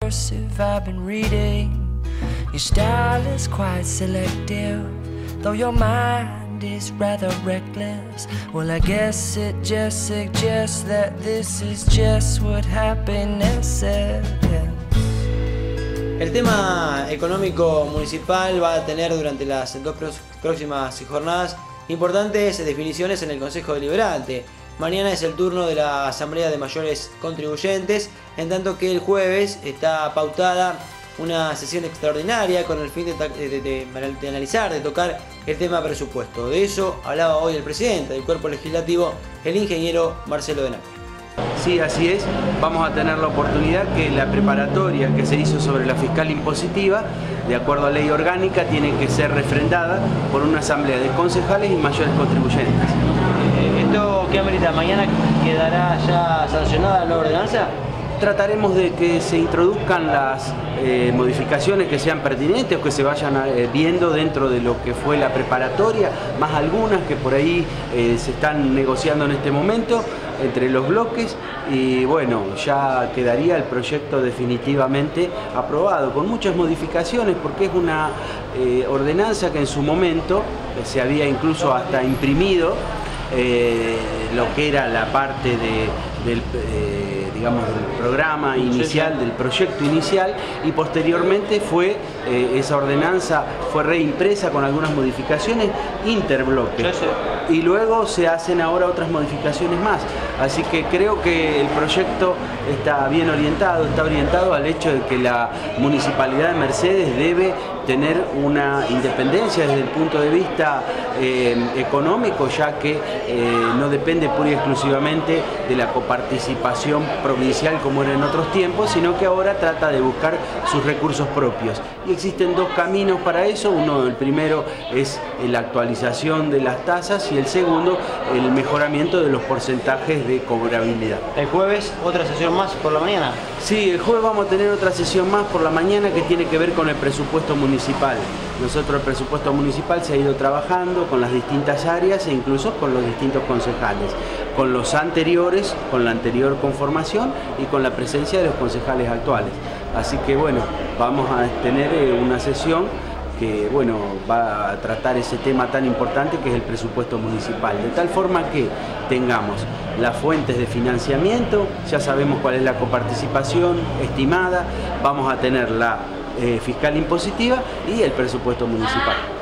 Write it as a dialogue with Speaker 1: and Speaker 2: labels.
Speaker 1: cursive I've been reading. Your style is quite selective, though your mind is rather reckless. Well, I guess it just suggests that this is just what happiness is.
Speaker 2: El tema económico municipal va a tener durante las dos próximas jornadas importantes definiciones en el Consejo Deliberante. Mañana es el turno de la Asamblea de Mayores Contribuyentes, en tanto que el jueves está pautada una sesión extraordinaria con el fin de analizar, de tocar el tema presupuesto. De eso hablaba hoy el presidente del Cuerpo Legislativo, el ingeniero Marcelo Denapia.
Speaker 3: Sí, así es. Vamos a tener la oportunidad que la preparatoria que se hizo sobre la fiscal impositiva, de acuerdo a ley orgánica, tiene que ser refrendada por una asamblea de concejales y mayores contribuyentes.
Speaker 2: ¿Esto qué amerita? ¿Mañana quedará ya sancionada la ordenanza?
Speaker 3: Trataremos de que se introduzcan las modificaciones que sean pertinentes o que se vayan viendo dentro de lo que fue la preparatoria, más algunas que por ahí se están negociando en este momento entre los bloques, y bueno, ya quedaría el proyecto definitivamente aprobado, con muchas modificaciones, porque es una ordenanza que en su momento se había incluso hasta imprimido lo que era la parte del programa inicial, del proyecto inicial, y posteriormente esa ordenanza fue reimpresa con algunas modificaciones interbloques, y luego se hacen ahora otras modificaciones más. Así que creo que el proyecto está bien orientado, está orientado al hecho de que la Municipalidad de Mercedes debe tener una independencia desde el punto de vista económico, ya que no depende pura y exclusivamente de la coparticipación provincial como era en otros tiempos, sino que ahora trata de buscar sus recursos propios. Y existen dos caminos para eso. El primero es la actualización de las tasas, y el segundo, el mejoramiento de los porcentajes de cobrabilidad.
Speaker 2: ¿El jueves otra sesión más por la mañana?
Speaker 3: Sí, el jueves vamos a tener otra sesión más por la mañana que tiene que ver con el presupuesto municipal. Nosotros el presupuesto municipal se ha ido trabajando con las distintas áreas e incluso con los distintos concejales, con los anteriores, con la anterior conformación y con la presencia de los concejales actuales. Así que bueno, vamos a tener una sesión que bueno, va a tratar ese tema tan importante que es el presupuesto municipal, de tal forma que tengamos las fuentes de financiamiento, ya sabemos cuál es la coparticipación estimada, vamos a tener la fiscal impositiva y el presupuesto municipal.